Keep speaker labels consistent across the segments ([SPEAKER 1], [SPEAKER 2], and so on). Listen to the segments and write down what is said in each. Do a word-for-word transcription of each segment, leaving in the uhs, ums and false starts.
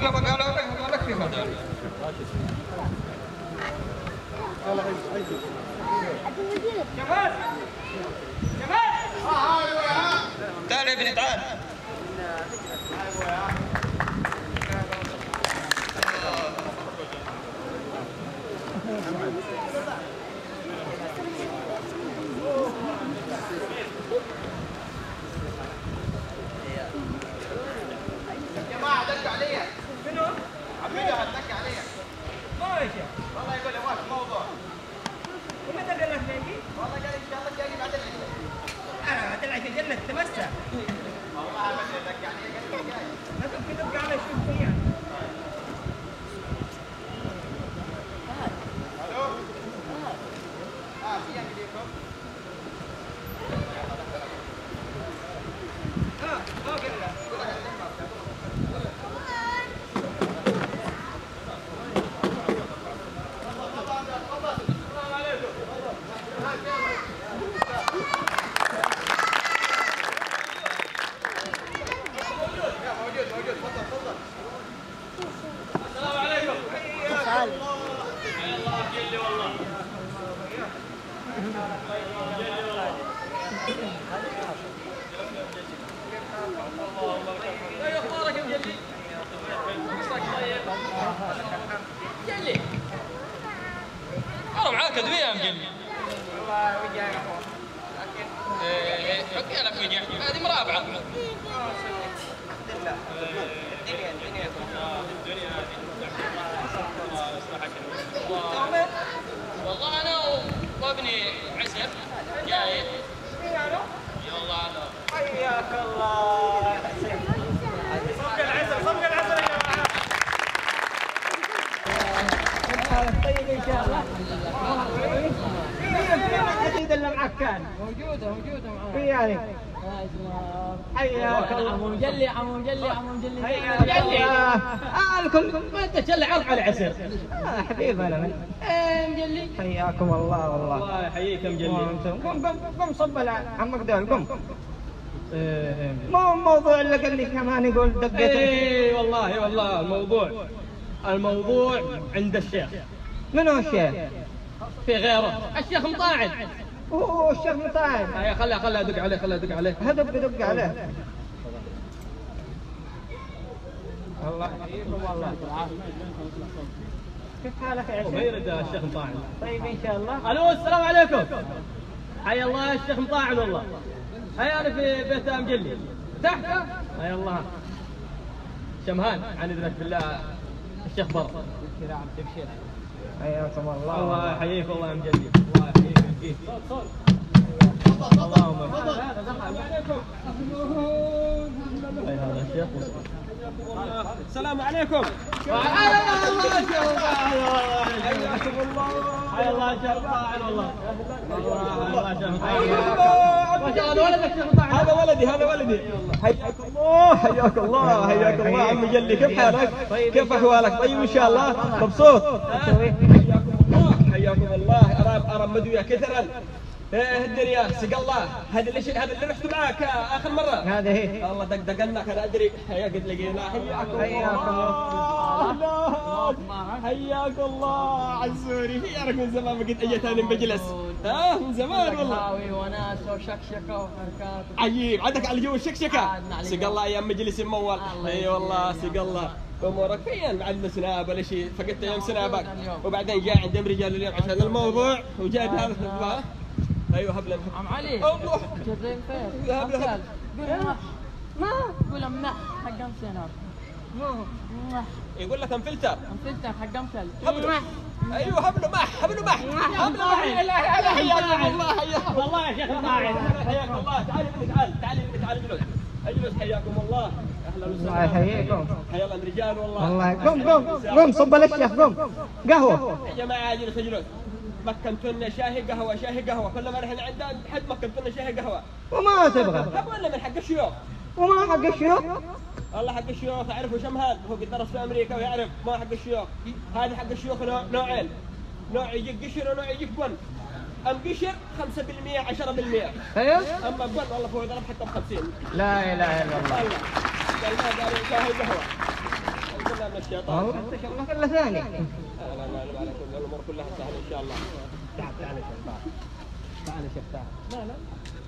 [SPEAKER 1] عقب قالوا لك قال لك في هذا. جمال جمال تعال يا ابني تعال.
[SPEAKER 2] يا جماعه دق علي.
[SPEAKER 1] منو؟
[SPEAKER 2] عميده هتدق علي.
[SPEAKER 1] ما يا شيخ.
[SPEAKER 2] والله يقول لي ما في موضوع.
[SPEAKER 1] ومتى قال لك جاي؟
[SPEAKER 2] والله قال ان شاء الله جاي بعد العشاء.
[SPEAKER 1] انا بعد العشاء جنة تمسح.
[SPEAKER 2] والله ما دق علي قال لي جاي.
[SPEAKER 1] ما تمكن تبقى على شوف فيها.
[SPEAKER 2] الو. اه في عندكم.
[SPEAKER 1] ها ما قال لك. اي اخبارك يا مجلي؟ عساك طيب؟ مجلي انا معاك ادويه يا مجلي.
[SPEAKER 2] والله وجهي يا اخوان.
[SPEAKER 1] ايه حكي لك وجع هذه مرابعه.
[SPEAKER 2] الحمد لله. الدنيا الدنيا
[SPEAKER 1] الدنيا هذه والله انا وابني عسل جاي. اي والله انا
[SPEAKER 2] حياك الله يا حسين. صفق العسل صفق العسل يا جماعه. طيب ان شاء الله. الجديد اللي معك كان
[SPEAKER 3] موجودة موجودة معانا.
[SPEAKER 2] في يعني. حياك الله.
[SPEAKER 3] عمو مجلي عمو مجلي عمو مجلي.
[SPEAKER 2] حياك الله.
[SPEAKER 3] آه الكل ما انت تشلع عرض على عسر.
[SPEAKER 2] آه حبيب انا من.
[SPEAKER 3] ايه مجلي.
[SPEAKER 2] حياكم الله والله.
[SPEAKER 1] الله يحييك يا مجلي.
[SPEAKER 2] قم قم قم صب عمك دول قم. مو موضوع اللي قال لي كمان يقول دقيت.
[SPEAKER 1] اي والله والله الموضوع الموضوع عند الشيخ.
[SPEAKER 2] من هو الشيخ؟
[SPEAKER 1] في غيره الشيخ مطاعن.
[SPEAKER 2] اوه الشيخ مطاعن.
[SPEAKER 1] هيا خلها خلها ادق عليه خلها ادق عليه.
[SPEAKER 2] هدق دق عليه. الله يحييكم والله. كيف حالك يا
[SPEAKER 1] ما
[SPEAKER 2] عشير؟
[SPEAKER 1] يرد الشيخ مطاعن.
[SPEAKER 2] طيب ان شاء الله.
[SPEAKER 1] الو السلام عليكم. حيا الله يا الشيخ مطاعن والله. هيا انا في بيت مجلي. تحت. هيا الله. شمهان عن اذنك بالله الشيخ بر.
[SPEAKER 2] حياكم الله.
[SPEAKER 1] الله يحييك والله يا مجلي. الله يحييك ويحييك. اللهم اي هذا الشيخ. السلام عليكم. حيا الله حياكم الله. حيا الله يا شيخ مطاعن والله. الله يا شيخ مطاعن. هذا ولدي هذا ولدي. حياك الله حياك الله حياك الله عم مجلي. كيف حالك؟ كيف احوالك؟ طيب ان شاء الله مبسوط؟ حياكم الله حياكم الله. ارى ارى مدويه كثرا. ايه الدنيا سق الله. هذا اللي هذا اللي رحت معك اخر مره.
[SPEAKER 2] هذا هي.
[SPEAKER 1] الله دق دقناك انا ادري. هيا قد لقينا. حياكم
[SPEAKER 2] حياكم
[SPEAKER 1] الله. حياك الله عزوري. فينك من زمان ما قد اجيت انا بجلس. ها من زمان والله.
[SPEAKER 3] قهاوي وناس وشكشكة وحركات.
[SPEAKER 1] عجيب عندك على جو الشكشكه. سق الله ايام مجلس مول. اي والله سق الله. امورك فين بعد سناب ولا شيء. فقدت يوم سنابك وبعدين جاء عند رجال اليوم عشان الموضوع وجاب هذا. ايوه هبله
[SPEAKER 3] عم علي.
[SPEAKER 1] الله.
[SPEAKER 3] جرين فين؟
[SPEAKER 1] ذهب ذهب.
[SPEAKER 3] قول مح. ما قول مح حق امسينار. مح.
[SPEAKER 1] يقول لك انفلتر.
[SPEAKER 3] انفلتر حق امثل.
[SPEAKER 1] هبله. ايوه هبله مح هبله مح. هبله مح. لا لا لا حياك الله حياك الله يا شيخ مطاعن. حياك الله. تعال تعال تعال تعال اجلس اجلس. حياكم الله. اهلا وسهلا.
[SPEAKER 2] الله يحييكم.
[SPEAKER 1] حيا الله الرجال والله.
[SPEAKER 2] والله قم قم قم صب للشيخ قم. قهوه.
[SPEAKER 1] يا جماعه اجلس اجلس. مكنتنا شاهي قهوه شاهي قهوه. كل ما رحنا عند حد مكنتنا شاهي قهوه.
[SPEAKER 2] وما تبغى.
[SPEAKER 1] طب ولا من حق الشيوخ.
[SPEAKER 2] وما حق الشيوخ.
[SPEAKER 1] والله حق الشيوخ اعرفه شمهان. هو قد درس في امريكا ويعرف. ما حق الشيوخ. هذا حق الشيوخ نوعين. نوع يجيك قشر ونوع يجيك بن. ام قشر خمسة بالمئة عشرة بالمئة.
[SPEAKER 2] ايوه.
[SPEAKER 1] اما بن والله فهو ضرب حتى ب خمسين.
[SPEAKER 2] لا اله الا الله.
[SPEAKER 1] والله قال ما قال شاهي قهوه. بالله من الشيطان.
[SPEAKER 4] انت شغلك الا ثاني.
[SPEAKER 1] لا لا لا على كل الامور كلها سهله ان شاء الله. تعال تعال يا شيخ تعال. تعال يا شيخ تعال. لا لا.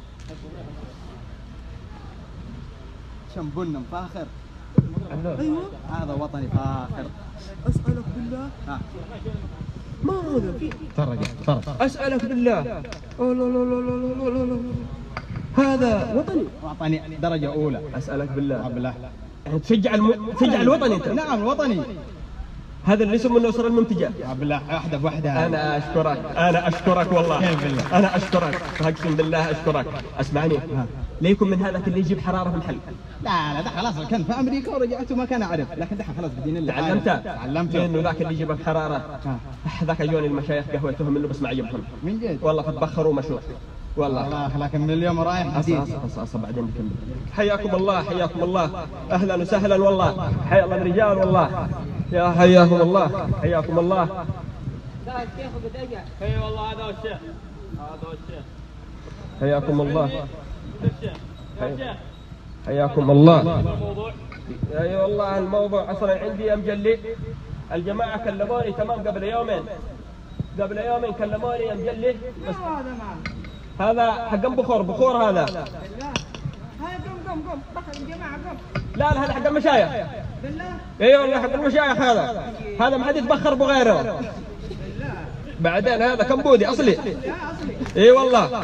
[SPEAKER 5] شنبنا فاخر.
[SPEAKER 4] ايوه
[SPEAKER 5] هذا وطني فاخر.
[SPEAKER 4] اسالك بالله.
[SPEAKER 5] ها
[SPEAKER 4] ما هذا في
[SPEAKER 5] تفرج تفرج.
[SPEAKER 4] اسالك بالله. أوه لا لا لا لا لا لا لا. هذا وطني.
[SPEAKER 5] وطني درجة أولى.
[SPEAKER 1] اسالك بالله.
[SPEAKER 5] بالله.
[SPEAKER 1] يعني تشجع الم... تشجع الوطني انت.
[SPEAKER 5] نعم الوطني.
[SPEAKER 1] هذا اللي اسمه النصر المنتجة.
[SPEAKER 5] بالله واحدة بوحدة.
[SPEAKER 1] انا اشكرك انا اشكرك والله.
[SPEAKER 5] كيف بالله؟
[SPEAKER 1] انا اشكرك اقسم بالله اشكرك. اسمعني ليكن من هذاك اللي يجيب حراره في المحل.
[SPEAKER 5] لا لا ده خلاص كان في أمريكا ورجعت وما كان أعرف، لكن دحين خلاص بدين الله.
[SPEAKER 1] تعلمته؟
[SPEAKER 5] تعلمته.
[SPEAKER 1] لانه ذاك اللي يجيب الحراره ذاك جوني المشايخ قهوتهم منه بس ما عجبهم.
[SPEAKER 5] من جد؟
[SPEAKER 1] والله فتبخروا ومشوا والله.
[SPEAKER 5] الله لكن من اليوم رايح
[SPEAKER 1] أصلا
[SPEAKER 5] جديد.
[SPEAKER 1] أصلا أصلا بعدين نكمل. حياكم الله حياكم الله اهلا وسهلا والله. حيا الله الرجال والله. يا حياكم الله حياكم الله.
[SPEAKER 4] لا الشيخ بدجع.
[SPEAKER 2] اي والله هذا هو الشيخ. هذا هو الشيخ.
[SPEAKER 1] حياكم الله
[SPEAKER 2] الشيخ. يا شيخ.
[SPEAKER 1] حياكم الله.
[SPEAKER 2] الموضوع.
[SPEAKER 1] اي والله الموضوع اصلا عندي يا مجلي. الجماعه كلموني تمام قبل يومين. قبل يومين كلموني يا مجلي بس
[SPEAKER 4] هذا معه.
[SPEAKER 1] هذا حق بخور بخور هذا.
[SPEAKER 4] بالله. هاي قم قم قم بخر الجماعه قم.
[SPEAKER 1] لا لا هذا حق المشايخ.
[SPEAKER 4] بالله.
[SPEAKER 1] اي والله حق المشايخ هذا. هذا ما حد يتبخر بغيره. بعدين هذا كمبودي اصلي.
[SPEAKER 4] يا اصلي.
[SPEAKER 1] اي والله.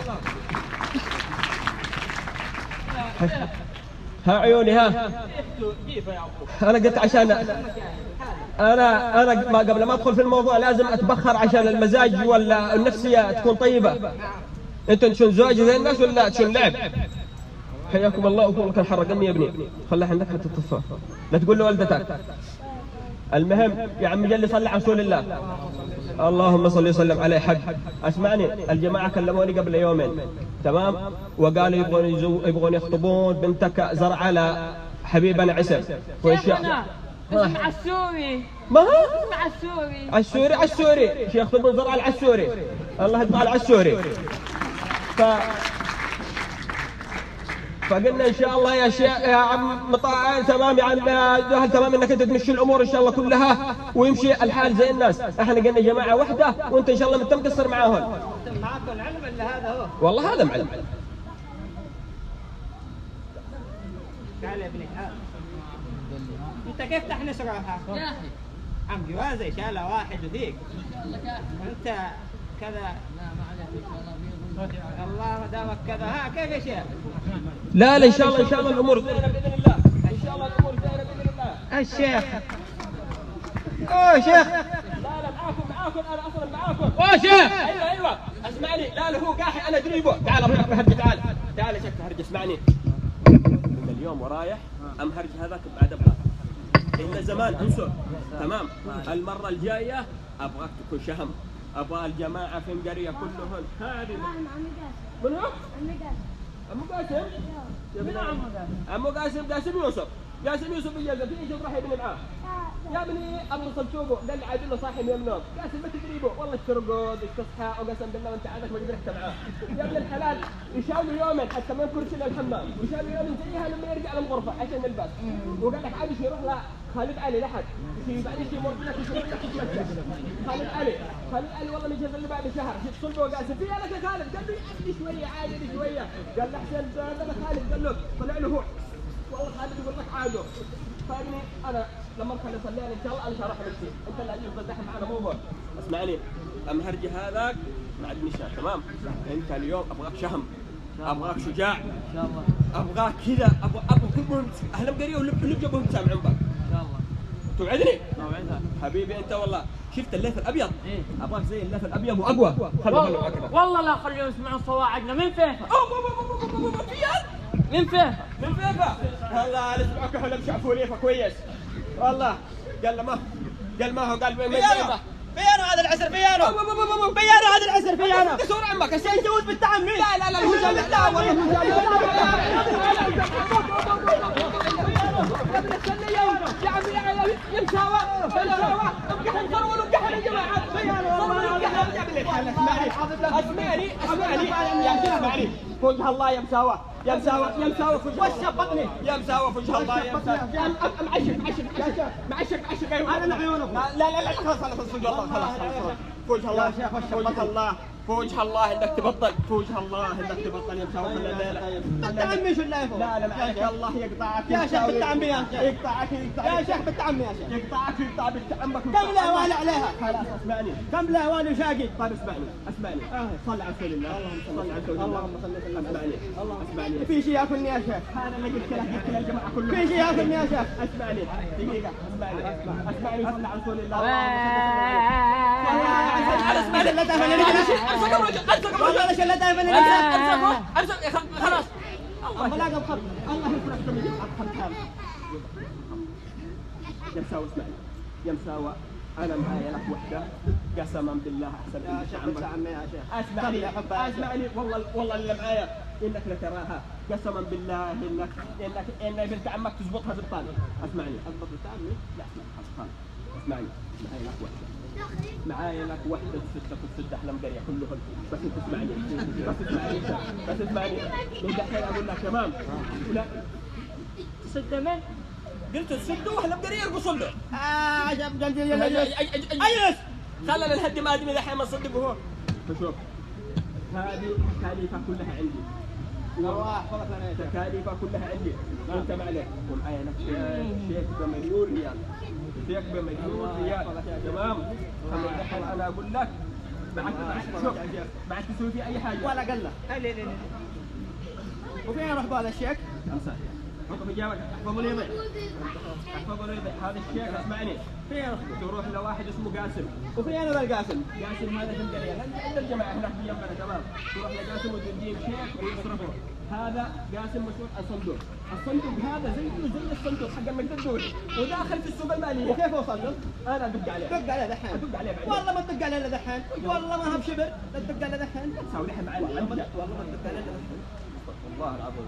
[SPEAKER 1] ها عيوني ها. انا قلت عشان انا انا ما قبل ما ادخل في الموضوع لازم اتبخر عشان المزاج ولا النفسيه تكون طيبه. انت تشون زواج زي الناس ولا تشون لعب؟ حياكم الله وكونك الحرقني يا ابني. خليها عندك حتى تطفى. لا تقول لوالدتك. المهم يا عم جلي صلي على رسول الله. اللهم صل وسلم عليه حق. اسمعني الجماعه كلموني قبل يومين تمام وقالوا يبغون يزو... يبغون يخطبون بنتك زرع على حبيبنا عسر
[SPEAKER 3] شيخنا اسم عسوري.
[SPEAKER 1] ما هو
[SPEAKER 3] اسم عسوري.
[SPEAKER 1] عسوري عسوري شيخ يخطبون زرع العسوري. الله يطلع العسوري. ف فقلنا ان شاء الله يا شيخ يا عم مطاع تمام يا عم جهل تمام انك انت تمشي الامور ان شاء الله كلها ويمشي الحال زي الناس. احنا قلنا جماعه واحده وانت ان شاء الله انت مقصر معاهم.
[SPEAKER 4] معك العلم الا هذا هو.
[SPEAKER 1] والله هذا معلم.
[SPEAKER 4] تعال يا ابني تعال. انت كيف تحنسرها؟
[SPEAKER 3] يا اخي
[SPEAKER 4] عم جوازي شالها واحد وذيك. وانت كذا.
[SPEAKER 3] لا ما عليك
[SPEAKER 4] الله دامك كذا. ها كيف يا شيخ؟
[SPEAKER 1] لا لا ان شاء الله ان شاء الله الامور زينه باذن الله. ان شاء الله الامور زينه باذن الله.
[SPEAKER 4] الشيخ. اوه شيخ.
[SPEAKER 1] لا لا معاكم معاكم انا اصلا معاكم.
[SPEAKER 4] اوه شيخ.
[SPEAKER 1] ايوه ايوه اسمعني. لا لا هو قاحي انا ادريبه. تعال ابغاك بهرجه تعال. تعال يا شيخ هرجه اسمعني. من اليوم ورايح ام هرج هذاك بعد ابغاك. إن زمان انسوا تمام. المره الجايه ابغاك تكون شهم. ابغى الجماعه في القريه كلهم هذه. من هو؟ عمو قاسم.
[SPEAKER 3] من عمو
[SPEAKER 1] عمو قاسم قاسم يوسف. قاسم يوسف يجي في ايش راح يبني معاه؟ يا ابني اتصل شوفه قال لي عادل له صاحي من النوم. قاسم ما تدريبه والله ترقد تصحى وقسم بالله وانت عادك ما قدرت معاه. يا ابن الحلال يشاولوا يومين حتى ما يكرش الا الحمام ويشاولوا يومين زيها لما يرجع للغرفه عشان نلبس. وقال لك عادي يروح لخالد علي لحد يجي بعدين يجي يمر لك يشوف لك خالد علي خالد علي والله مجهز اللي بعد شهر يتصل به قاسم في لك يا خالد قال له عندي شويه عادي شويه قال له احسن هذا خالد قال له طلع له هو والله خالد يقول لك عاده. فاهمني انا لما ادخل اصلي ان شاء الله انا راح امشي. انت اللي عجبك تزحم معنا مو هو. اسمعني المهرجي هذاك مع النشاء تمام. انت اليوم ابغاك شهم ابغاك شجاع ان شاء الله ابغاك كذا ابغى ابغى كلهم اهل القريه واللي جابوهم سامع عمبك ان شاء الله. توعدني؟ توعدها حبيبي انت والله. شفت الليث الابيض؟ ايه ابغاك زي الليث الابيض واقوى. خلوا خلوا معك
[SPEAKER 3] والله لا خليهم يسمعون صواعقنا من فيفا. من فيفا
[SPEAKER 1] من فيفا. والله انا اسمعك احنا بشعفوا ليفا كويس. والله قال له ما قال ما هو قال من فيفا.
[SPEAKER 4] بيانو هذا العسر بيانو. بيانو هذا العسر بيانو.
[SPEAKER 1] كسور عمك الشيء يجوز بالتعميم. لا لا لا هو جاي
[SPEAKER 4] لا والله هو جاي.
[SPEAKER 1] يا عمي يا مساوى مساوى امكحن صروا امكحن يا جماعه. اسمعني اسمعني اسمعني يا اسمعني وجه الله يا مساوى يا مساوى يا مساوى في وجه بطني يا مساوى في وجه الله يا مساوى معشق معشق معشق معشق انا من عيونك لا لا لا خلاص خلاص في وجه الله خلاص في وجه الله في وجه الله في وجه الله انك تبطل في وجه الله انك تبطل يا مساوى لا لا
[SPEAKER 2] انت عمي شو اللي
[SPEAKER 1] لا لا معلش الله يقطعك
[SPEAKER 2] يا شيخ انت عمي يا شيخ
[SPEAKER 1] يقطعك يقطعك
[SPEAKER 2] يا شيخ بنت عمي يا شيخ
[SPEAKER 1] يقطعك يقطع بنت عمك
[SPEAKER 2] كم الاهوال عليها
[SPEAKER 1] خلاص اسمعني
[SPEAKER 2] كم الاهوال وشاقي
[SPEAKER 1] طيب اسمعني اسمعني صل على رسول الله اللهم صل على رسول الله
[SPEAKER 2] اللهم صل وسلم
[SPEAKER 1] اسمعني اسمعني
[SPEAKER 2] في شيء ياكلني يا شيخ
[SPEAKER 1] هذا اللي قلت لك قلت للجماعه كلهم
[SPEAKER 2] في شيء ياكلني يا شيخ
[SPEAKER 1] اسمعني دقيقه اسمعني اسمعني صل على رسول الله
[SPEAKER 2] اسمعني لا تعرفني امسك الرجل امسك الرجل والله لا تعرفني امسك امسك خلاص الله لا قبل
[SPEAKER 1] الله يفرح من الخرطان يا مساوى اسمعني يا مساوى انا معايا لك وحده قسما بالله احسن
[SPEAKER 2] يا شيخ بنت عمي يا شيخ
[SPEAKER 1] اسمعني اسمعني والله والله اللي معايا انك لتراها قسما بالله انك انك ان بنت عمك تزبطها زبطان اسمعني اضبط بنت عمي لا اسمعني اسمعني معايا لك وحده معايا لك وحده تفسدك وتفسد احلام قريه كلهم بس انت اسمعني بس اسمعني بس اسمعني من دحين اقول لك تمام ولا
[SPEAKER 3] صدق من؟
[SPEAKER 1] قلت تسدوا احلام قريه يرقصون له
[SPEAKER 2] اه عجب قلبي يلا
[SPEAKER 1] ايس خلنا نهدي ما ادري الحين ما نصدقه هو فشوف هذه تكاليفها كلها عندي تكاليفها كلها عندي وانت معلك ومعايا لك شيك بمليون ريال شيك بمليون ريال تمام الحين انا اقول لك بعد شوف بعد تسوي فيه اي حاجه
[SPEAKER 2] ولا قله وفين اروح بهذا الشيك؟
[SPEAKER 1] امسح حكم اجابك احفظوا لي احفظوا لي هذا الشيك اسمعني
[SPEAKER 2] فين اروح؟
[SPEAKER 1] تروح لواحد اسمه قاسم
[SPEAKER 2] وفين انا القاسم؟
[SPEAKER 1] قاسم هذا في القريه عند الجماعه هناك في جنبنا تمام تروح لقاسم وتديه شيك ويصرفه هذا قاسم مسؤول عن صندوق الصندوق هذا زيه زي الصندوق حق المقدور وداخل في السوق الماليه
[SPEAKER 2] وكيف اوصل له؟
[SPEAKER 1] انا ادق عليه
[SPEAKER 2] دق عليه دحين
[SPEAKER 1] ادق عليه بعدين
[SPEAKER 2] والله ما تدق عليه الا دحين والله ما هب شبر لا تدق عليه دحين
[SPEAKER 1] تساوي لحم معي
[SPEAKER 2] والله ما تدق عليه الا دحين
[SPEAKER 1] والله العظيم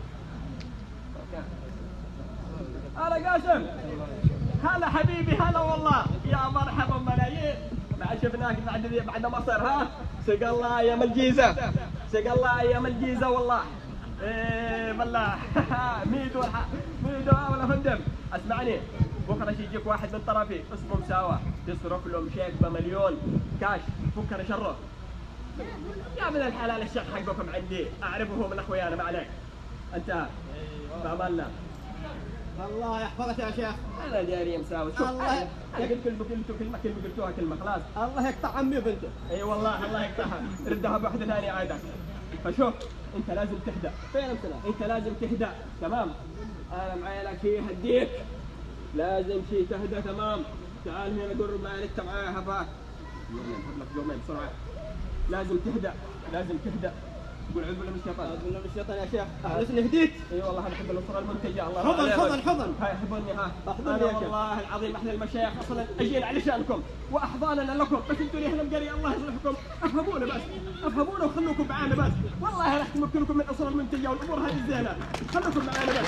[SPEAKER 1] هلا قاسم هلا حبيبي هلا والله يا مرحبا ملايين مع شفناك بعد بعد مصر ها سق الله ايام الجيزه سق الله ايام الجيزه والله ايه بالله ميدو ميدو ولا فندم اسمعني بكره يجيك واحد من طرفي اسمه مساوى تصرف لهم شيك بمليون كاش فكر شره يا من الحلال الشيخ حقكم عندي اعرفه من اخويانا ما عليك انت بامالنا
[SPEAKER 2] الله يحفظك يا شيخ
[SPEAKER 1] انا داري يا مساوي شوف
[SPEAKER 2] الله
[SPEAKER 1] انا قلت كلمه قلت كلمه كلمه قلتوها كلمه خلاص
[SPEAKER 2] الله يقطع عمي وبنته
[SPEAKER 1] اي والله الله يقطعها ردها بوحده ثانيه عادك فشوف انت لازم تهدأ
[SPEAKER 2] فين امثله؟
[SPEAKER 1] انت لازم تهدأ تمام انا معايا لك شيء هديك لازم شيء تهدأ تمام تعال هنا قرب معي انت معايا هباك يلا نحط لك يومين بسرعه لازم تهدأ لازم تهدأ قول اعوذ بالله من الشيطان
[SPEAKER 2] اعوذ بالله من الشيطان يا شيخ احرسني هديك
[SPEAKER 1] اي والله انا احب الاسره المنتجه الله
[SPEAKER 2] حضن حضن حضن
[SPEAKER 1] هاي احضني ها
[SPEAKER 2] احضني
[SPEAKER 1] انا
[SPEAKER 2] يا شيخ
[SPEAKER 1] والله العظيم احنا المشايخ اصلا اجينا علشانكم واحضاننا لكم بس انتوا اللي اهل القريه الله يصلحكم افهمونا بس افهمونا وخلوكم معانا بس والله راح نمكنكم من الاسره المنتجه والامور هذه الزينه خلوكم معانا بس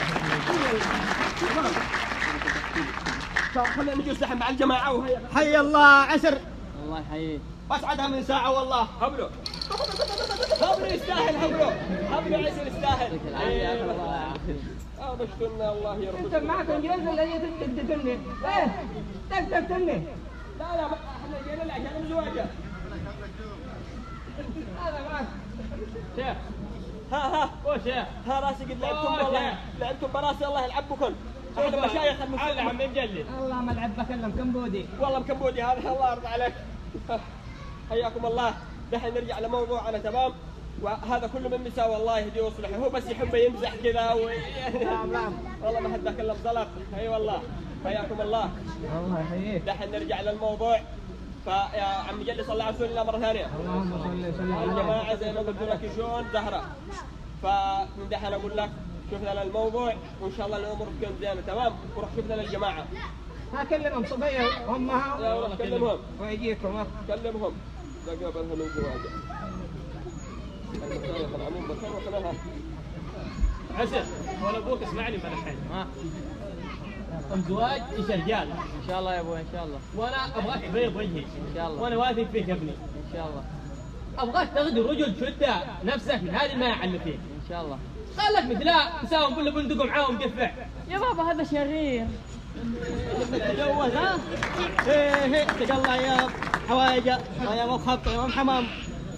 [SPEAKER 1] فخلينا نجلس الحين مع الجماعه وهي
[SPEAKER 2] حي الله عشر
[SPEAKER 3] الله يحييك
[SPEAKER 2] اسعدها من ساعه والله
[SPEAKER 1] هبلوا هبلوا يستاهل هبلوا هبلوا عسل يستاهل اه بشتنا الله يرضى
[SPEAKER 3] انت معك انجليزي ولا هي تدني؟ ايه تك تدني
[SPEAKER 1] لا لا احنا جينا العشاء زواجه
[SPEAKER 3] هذا معك
[SPEAKER 1] شيخ ها ها
[SPEAKER 3] هو شيخ
[SPEAKER 1] ها راسي قد لعبتم
[SPEAKER 3] أوه،
[SPEAKER 1] والله
[SPEAKER 3] شيخ.
[SPEAKER 1] لعبتم براسي الله يلعبكم شوف المشايخ
[SPEAKER 3] هلا عم مجلد الله ما لعب بكلم كمبودي
[SPEAKER 1] والله مكمبودي هذا الله يرضى عليك حياكم الله دحين نرجع لموضوعنا تمام وهذا كله من مساء والله يهديه ويصلحه هو بس يحب يمزح كذا و...
[SPEAKER 3] نعم نعم
[SPEAKER 1] والله ما حد تكلم زلط اي والله حياكم الله
[SPEAKER 3] الله يحييك
[SPEAKER 1] دحين نرجع للموضوع فيا عم جلس صلى على رسول الله مره ثانيه
[SPEAKER 3] اللهم صل وسلم على
[SPEAKER 1] الجماعه زي ما قلت لك يجون زهره فمن دحين اقول لك شفنا للموضوع وان شاء الله الامور تكون زينه تمام وروح شفنا للجماعه
[SPEAKER 3] ها كلمهم صبيه امها
[SPEAKER 1] يا ولد كلمهم
[SPEAKER 3] ويجيكم ها
[SPEAKER 1] كلمهم قبلها من زواجه المشايخ العموم بشرف لها
[SPEAKER 6] عسل ولا ابوك اسمعني من الحين
[SPEAKER 3] ها
[SPEAKER 6] الزواج ايش رجال
[SPEAKER 3] ان شاء الله يا ابوي ان شاء الله
[SPEAKER 6] وانا ابغاك بيض وجهي
[SPEAKER 3] ان شاء الله
[SPEAKER 6] وانا واثق فيك يا ابني
[SPEAKER 3] ان شاء الله
[SPEAKER 6] ابغاك تاخذ رجل تشد نفسك من هذه الماء اللي فيه.
[SPEAKER 3] ان شاء الله.
[SPEAKER 6] خلك مثلا تساوم كل بندق ومعاهم مدفع.
[SPEAKER 3] يا بابا هذا شرير.
[SPEAKER 2] تجوز ها؟ ايه ايه تقلع يا حوايجه يا مو خبط يا مو حمام.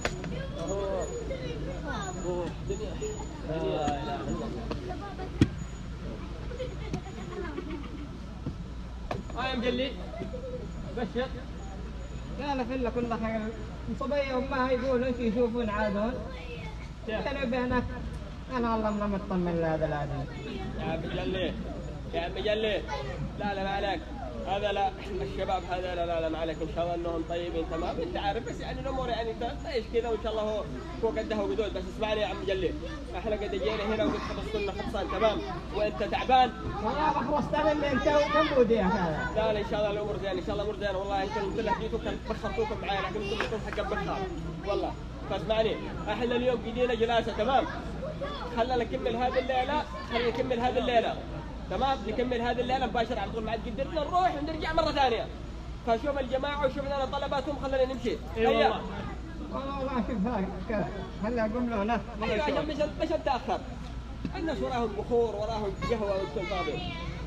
[SPEAKER 6] ها يا مجلي بشر.
[SPEAKER 2] قال فله كل خير صبيه وما يقولوا انت يشوفون عادون. انا بهناك انا والله ما مطمن لهذا الادمي.
[SPEAKER 1] يا عم مجلي يا عم مجلي لا لا ما عليك هذا لا الشباب هذا لا لا لا ما عليك ان شاء الله انهم طيبين تمام انت عارف بس يعني الامور يعني تعيش كذا وان شاء الله هو هو قده وقدود بس اسمعني يا عم مجلي احنا قد جينا هنا وقد خلصت لنا خلصان تمام وانت تعبان
[SPEAKER 2] والله خلصت انا انت وكم بودي هذا.
[SPEAKER 1] لا لا ان شاء الله الامور زين ان شاء الله الامور زين والله انتم كلها جيتوا كان بخرتوكم معايا لكن انتم انتم حق بخار والله فاسمعني احنا اليوم قدينا جلاسه تمام خلنا نكمل هذه الليله خلينا نكمل هذه الليله تمام نكمل هذه الليله مباشره على طول ما عاد قدرنا نروح ونرجع مره ثانيه فشوف الجماعه وشوف لنا طلباتهم خلينا نمشي
[SPEAKER 6] اي والله
[SPEAKER 2] والله شوف هذا هلا اقوم له ناس
[SPEAKER 1] ايوه عشان مش مش نتاخر الناس وراهم بخور وراهم قهوه وانتم فاضيين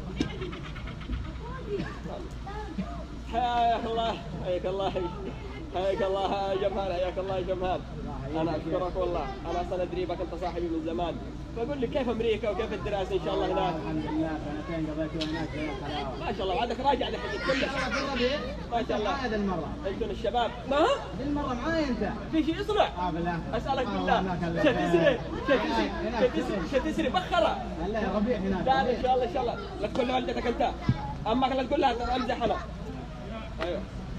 [SPEAKER 1] حياك الله حياك الله حياك الله يا جمهان حياك الله يا جمهان انا اشكرك والله انا اصلا ادري بك انت صاحبي من زمان فقول لي كيف امريكا وكيف الدراسه ان شاء الله هناك
[SPEAKER 2] الحمد لله سنتين قضيتها هناك زي الحلاوه.
[SPEAKER 1] ما شاء الله وعندك راجع دحين كله ما شاء الله
[SPEAKER 2] هذه المره
[SPEAKER 1] انتم الشباب ما ها
[SPEAKER 2] هذه المره معاي انت.
[SPEAKER 1] في شيء يصلح
[SPEAKER 2] اه بالله
[SPEAKER 1] اسالك
[SPEAKER 2] آه
[SPEAKER 1] بالله
[SPEAKER 2] والله خليك.
[SPEAKER 1] شتسري شتسري
[SPEAKER 2] هناك.
[SPEAKER 1] شتسري شتسري بخره
[SPEAKER 2] هلا يا ربيع هناك.
[SPEAKER 1] لا لا ان شاء الله ان شاء الله لا تقول لوالدتك انت اما لا تقول لها ترى امزح انا ايوه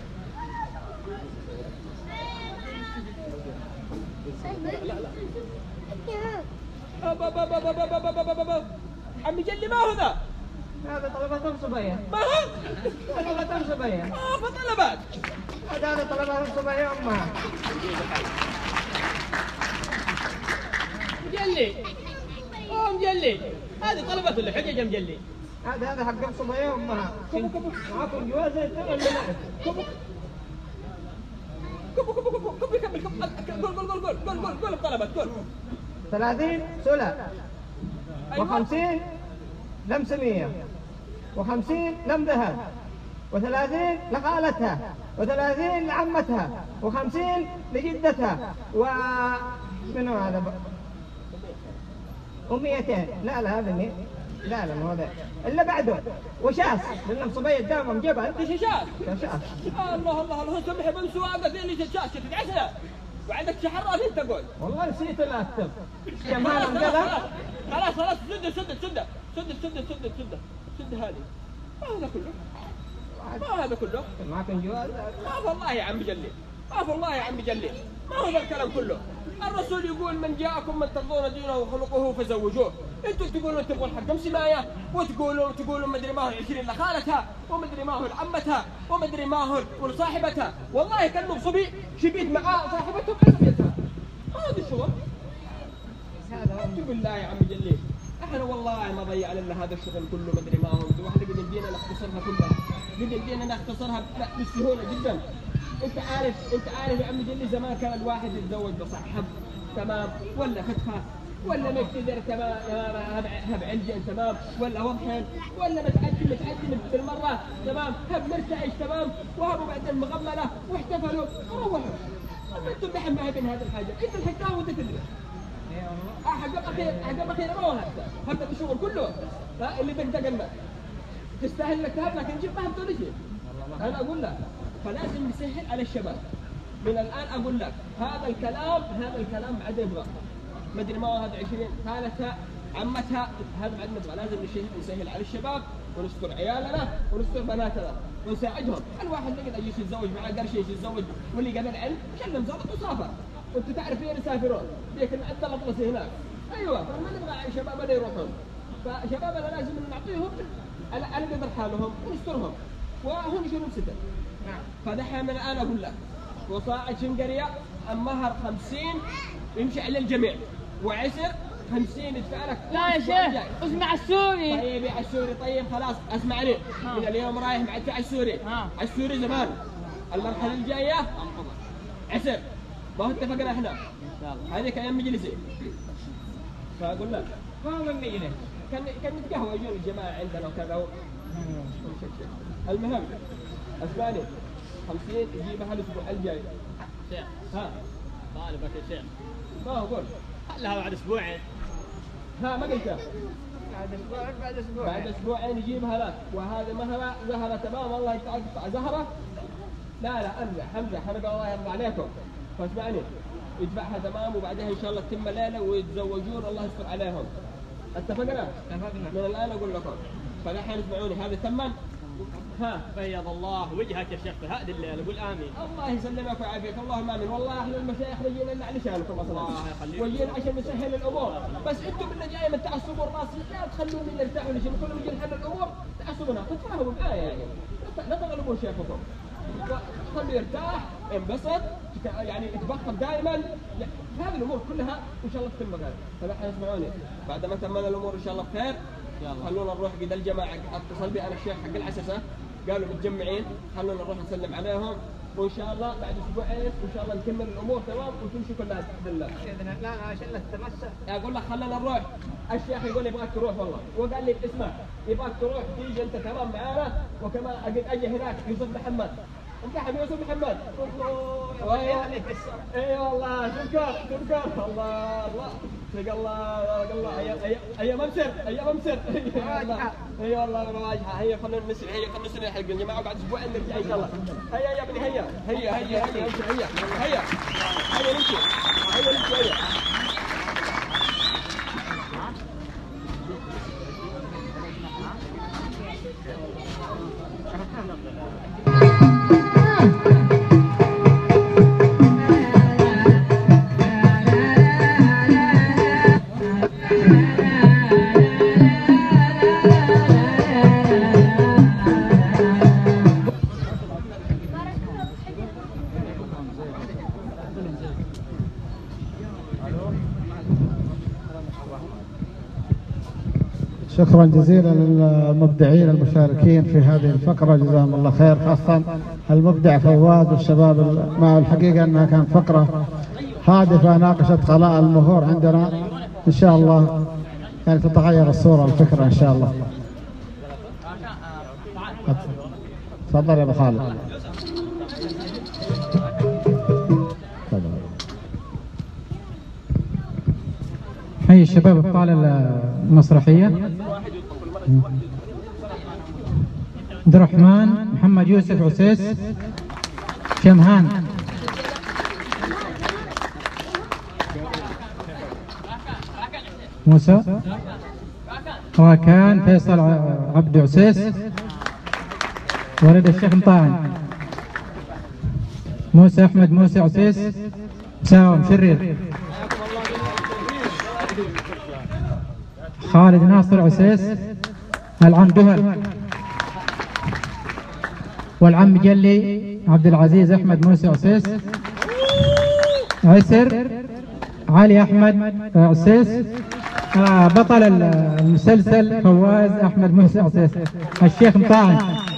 [SPEAKER 1] لا لا أبا أبا أبا أبا أبا أبا أبا أبا عمي جلي ما هو ذا
[SPEAKER 2] هذا طلبات صبيه.
[SPEAKER 1] ما هو
[SPEAKER 2] طلبات صبيه.
[SPEAKER 1] ما في طلبات
[SPEAKER 2] هذا هذا طلبات صبيه امها.
[SPEAKER 6] مجلي اوه مجلي هذه طلبت ولا حجج يا مجلي؟
[SPEAKER 2] هذا هذا حق صبيه امها. معاكم جواز ولا لا؟
[SPEAKER 1] كبو كبو كبو كبو كبو كمل كمل قول قول قول قول قول قول قول الطلبات قول
[SPEAKER 2] ثلاثين سلة وخمسين لمسمية وخمسين لم ذهب وثلاثين لخالتها وثلاثين لعمتها وخمسين لجدتها و منو هذا بقى؟ ومئتين لا لا هذا مئة لا لا مو هذا إلا بعده وشاس لأن صبية دائما جبل
[SPEAKER 1] انت شاشات
[SPEAKER 2] شاس
[SPEAKER 1] الله الله الله سمح بن سواقه ذي اللي شاشات تدعسنا وعندك شحرات انت قول
[SPEAKER 2] والله نسيت لا اكتب كمان انقلب
[SPEAKER 1] خلاص خلاص سد سد سد سد سد سد سد سد هذه ما هذا كله ما هذا كله
[SPEAKER 2] معكم جواز
[SPEAKER 1] ما والله يا عم جلي ما والله يا عم جلي ما هو ذا الكلام كله الرسول يقول من جاءكم من ترضون دينه وخلقه فزوجوه انتم تقولون تبغون حق سمايه وتقولون تقولون مدري ما هو عشرين لخالتها ومدري ما هو لعمتها ومدري ما هو لصاحبتها والله كانه صبي شبيت مع صاحبته بحسبيتها هذا الشغل هذا بالله يا عم جلي احنا والله ما ضيع لنا هذا الشغل كله مدري ما هو واحنا قد يدينا نختصرها كلها قد يدينا نختصرها بسهوله جدا انت عارف انت عارف يا عم جلي زمان كان الواحد يتزوج بصاحب تمام ولا فتحه ولا مقتدر تمام هب علجان تمام ولا وضحن ولا متعدي متعدي بالمره تمام هب مرتعش تمام وهبوا بعدين مغمله واحتفلوا وروحوا انتم دحين ما هبين هذه الحاجه انت الحكايه وانت تدري حق اخير حق اخير ما هو هذا هبت الشغل كله ها اللي دقدقنا تستاهل لك تهب لكن جيب ما هبت ولا شيء انا اقول لك فلازم نسهل على الشباب من الان اقول لك هذا الكلام هذا الكلام بعد نبغى ما ادري ما هو هذا عشرين خالتها عمتها هذا بعد نبغى لازم نسهل نسهل على الشباب ونستر عيالنا ونستر بناتنا ونساعدهم الواحد يقدر يجي يتزوج معاه قرش يجي يتزوج واللي قبل علم كلم زلط وسافر وانت تعرف فين يسافرون لكن عندنا مطلسي هناك ايوه فما نبغى شبابنا يروحون فشبابنا لازم نعطيهم على على قدر حالهم ونسترهم وهم يشيلون ستر فدحين من الان اقول لك وصاعد شنقريه المهر خمسين يمشي على الجميع وعسر خمسين يدفع لك
[SPEAKER 3] لا يا شيخ اسمع السوري.
[SPEAKER 1] طيب يا السوري طيب خلاص اسمع لي من اليوم رايح مع الدفع السوري
[SPEAKER 3] ها.
[SPEAKER 1] السوري زمان المرحله الجايه عسر ما هو اتفقنا احنا هذيك ايام مجلسي فاقول لك
[SPEAKER 2] ما هو من مجلس.
[SPEAKER 1] كان كان نتقهوى يجون الجماعه عندنا وكذا و... المهم اسباني خمسين يجيبها الاسبوع الجاي.
[SPEAKER 6] شيخ
[SPEAKER 1] ها
[SPEAKER 6] طالبك يا شيخ.
[SPEAKER 1] ما هو قول
[SPEAKER 6] خلها بعد اسبوعين.
[SPEAKER 1] ها ما قلت
[SPEAKER 2] بعد اسبوع بعد اسبوع.
[SPEAKER 1] بعد اسبوعين يجيبها لك وهذه مهرة زهرة تمام الله يقطع زهرة. لا لا امزح امزح انا الله يرضى عليكم فاسمعني يدفعها تمام وبعدها ان شاء الله تتم ليله ويتزوجون الله يستر عليهم. اتفقنا؟
[SPEAKER 2] اتفقنا.
[SPEAKER 1] من الان اقول لكم فالحين اسمعوني هذا ثمن. ها
[SPEAKER 6] بيض الله وجهك يا شيخ في هذه الليله قول امين.
[SPEAKER 1] الله يسلمك ويعافيك اللهم امين. والله احنا المشايخ ما جينا الا علشانكم اصلا وجينا عشان نسهل الامور بس انتم اللي جاي من تعصب والراس لا تخلوني نرتاحوا لشيء كل ما نجي نحل الامور تعصبنا تتفاهموا معايا يعني لا تغلبوا شيخكم خليه يرتاح انبسط يعني يتبخر دائما هذه الامور كلها ان شاء الله تتم بخير. فالحين اسمعوني بعد ما تمنا الامور ان شاء الله بخير خلونا نروح قد الجماعه اتصل بي انا الشيخ حق العسسه قالوا متجمعين خلونا نروح نسلم عليهم وان شاء الله بعد اسبوعين ان شاء الله نكمل الامور تمام وتمشي كلها باذن الله.
[SPEAKER 2] باذن الله عشان لا تتمسك.
[SPEAKER 1] اقول لك خلينا نروح الشيخ يقول يبغاك تروح والله وقال لي اسمع يبغاك تروح تيجي انت تمام معانا وكمان اجي هناك يوسف محمد انت يوسف محمد اي والله شكر شكر الله الله صدق الله صدق الله هيا هيا ممسر هيا ممسر اي والله رواجحه هيا خلينا نسرع هيا خلينا نسرع حق الجماعه وبعد اسبوعين نرجع ان شاء الله. هيا يا ابني هيا هيا هيا هيا هيا هيا هيا نمشي هيا نمشي هيا
[SPEAKER 7] شكرا جزيلا للمبدعين المشاركين في هذه الفقرة جزاهم الله خير خاصة المبدع فواد والشباب مع الحقيقة أنها كانت فقرة هادفة ناقشت خلاء المهور عندنا إن شاء الله يعني تتغير الصورة والفكرة إن شاء الله. تفضل يا أبو خالد.
[SPEAKER 8] حي الشباب ابطال المسرحيه عبد الرحمن محمد يوسف عسيس شمهان موسى راكان فيصل عبد عسيس ولد الشيخ مطاعن موسى احمد موسى عسيس مساوم شرير خالد ناصر عسيس العم دهل والعم جلي عبد العزيز احمد موسى عسيس عسر علي احمد عسيس آه بطل المسلسل فواز احمد موسى عسيس الشيخ مطاعن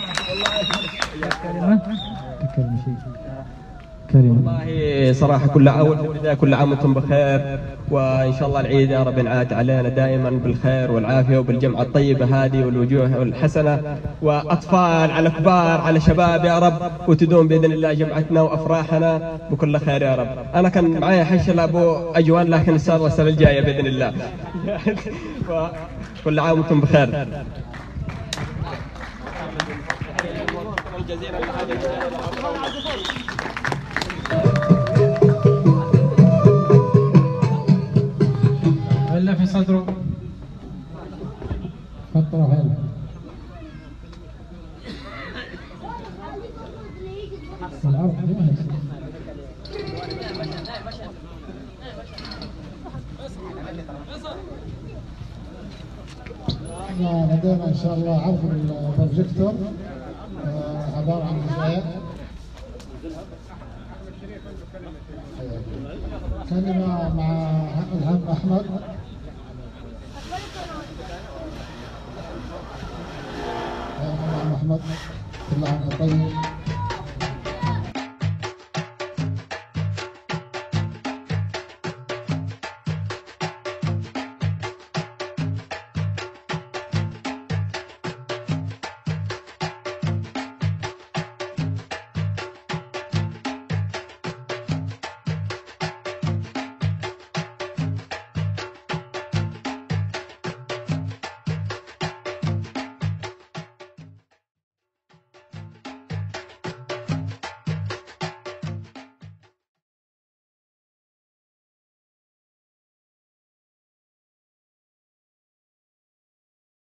[SPEAKER 1] والله صراحة كل عام كل عام وانتم بخير وإن شاء الله العيد يا رب ينعاد علينا دائما بالخير والعافية وبالجمعة الطيبة هذه والوجوه الحسنة وأطفال على كبار على شباب يا رب وتدوم بإذن الله جمعتنا وأفراحنا بكل خير يا رب. أنا كان معي حشل أبو أجوان لكن إن شاء الله السنة الجاية بإذن الله. كل عام وانتم بخير.
[SPEAKER 8] ولا في صدره فترة هلا العرض
[SPEAKER 7] احنا لدينا ان شاء الله عرض البروجيكتور عبارة عن جزئين. كلمة مع العم أحمد. يا عم أحمد كل عام وأنت طيب.